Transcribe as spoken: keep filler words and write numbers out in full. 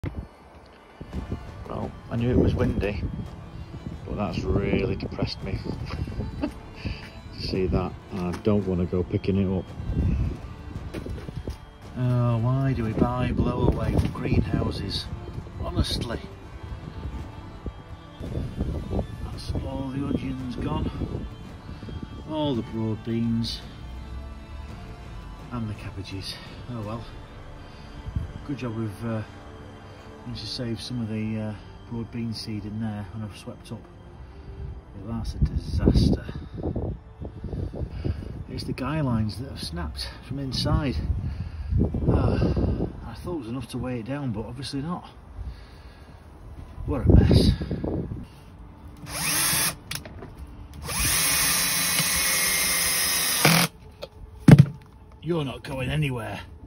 Well, I knew it was windy, but that's really depressed me to see that, and I don't want to go picking it up. Oh, why do we buy blow away greenhouses? Honestly. That's all the onions gone, all the broad beans and the cabbages. Oh well, good job we've uh, managed to save some of the uh, broad bean seed in there when I've swept up. But that's a disaster. It's the guy lines that have snapped from inside. Uh, I thought it was enough to weigh it down, but obviously not. What a mess. You're not going anywhere.